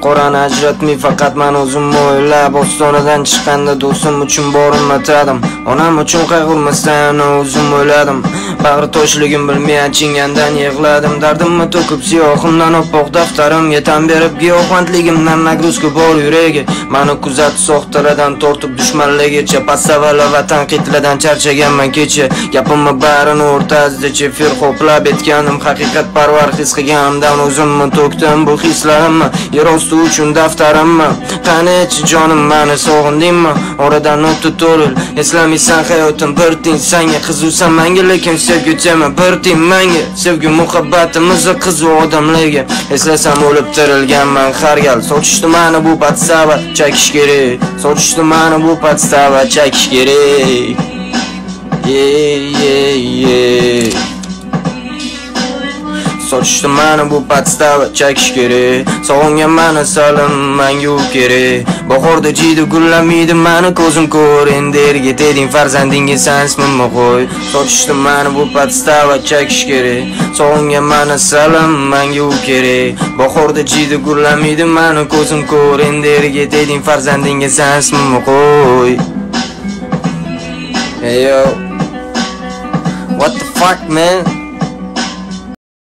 qorani ajratmay faqat men o'zim o'ylab ostonadan chiqqanda do'stim uchun borimni atadim. Onam uchun qayg'urmasdan o'zim o'yladim. Bag'ri toshligim bilmay achingandan yig'ladim. Dardimni to'kib siyohimdan oppoq daftarimga tan berib giyohvandligimdan nagruzka bor yuragi. Meni kuzatib soxtaradan tortib dushmanligicha pastavala va tanqidlardan charchaganman kecha. Gapimni barini o'rtasida chefir qoplab etganim haqiqat parvar his qilganimdan o'zimni to'kdim bu hislarimni yer osti uchun daftarimni. Qani-chi jonim meni sog'indingmi? Oradan o'tdi 4 yil eslamaysan hayotim bir tiyin senga qizusan menga lekin sevgutama bir tiyin menga sevgi muhabbatimizni qizu odamlarga eslasam o'lib tirilganman har gal sochishdi meni bu podstava chekish kerak sochishdi meni bu podstava chekish kerak sochishdi meni bu podstava chekish kerak sog'ingan meni salim menga u kerak bahorda jiydi gullamaydi meni ko'zim ko'r endi erga deding farzandingga san ismimni qo'y sochishdi meni bu podstava chekish kerak sog'ingan meni salim menga u kerak bahorda jiydi gullamaydi meni ko'zim ko'r endi erga deding farzandingga san ismimni qo'y. Hey yo, what the fuck man?